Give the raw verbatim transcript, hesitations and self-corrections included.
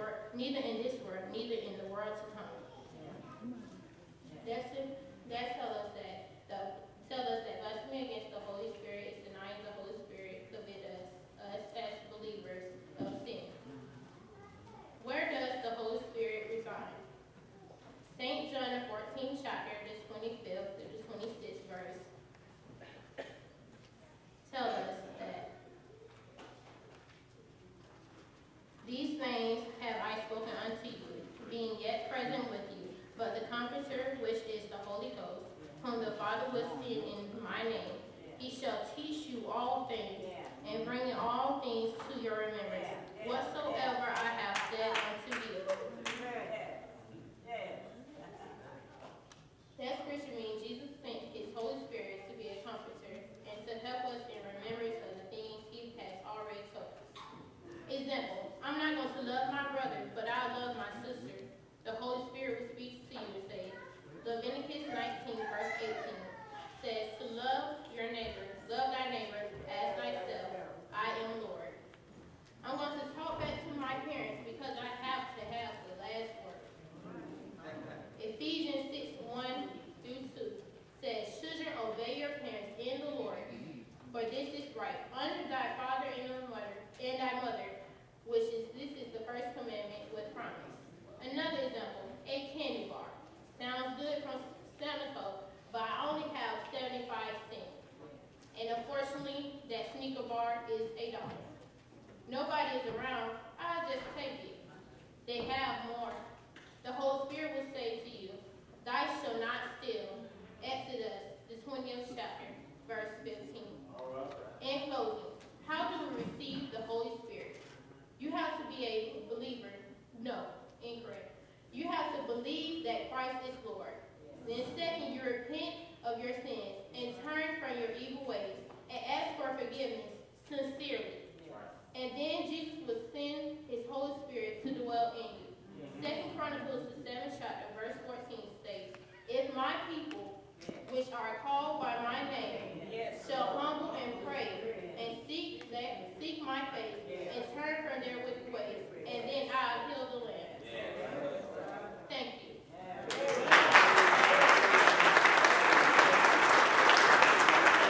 world, neither in this world, neither in the world to come. That's it. That tells us that the tell us that blasphemy against the Holy Spirit is denying the Holy Spirit commit us, us as believers of sin. Where does the Holy Spirit reside? Saint John, the fourteenth chapter, the twenty-fifth through the twenty-sixth verse, tell us that these things have I spoken unto you, being yet present with you. But the Comforter, which is the Holy Ghost, whom the Father will send in my name, he shall teach you all things, and bring all things to your remembrance, whatsoever I have said unto you. That scripture means Jesus sent his Holy Spirit to be a comforter and to help us in remembrance of the things he has already told us. Example, I'm not going to love my brother, but I love my sister. The Holy Spirit will speak to you and say, Leviticus nineteen, verse eighteen, says to love your neighbor, love thy neighbor as thyself. I am Lord. I'm going to talk back to my parents because I have to have the last word. Ephesians six, one through two says, children, obey your parents in the Lord, for this is right. Honor thy father and thy mother, and thy mother, which is this is the first commandment with promise. Another example, a candy bar. Sounds good from Santa, but I only have seventy-five cents. And unfortunately, that sneaker bar is a dollar. Nobody is around, I'll just take it. They have more. The Holy Spirit will say to you, thou shalt not steal. Exodus, the twentieth chapter, verse fifteen. In closing, how do we receive the Holy Spirit? You have to be a believer. No, incorrect. You have to believe that Christ is Lord. Then second, you repent of your sins and turn from your evil ways and ask for forgiveness sincerely. And then Jesus will send his Holy Spirit to dwell in you.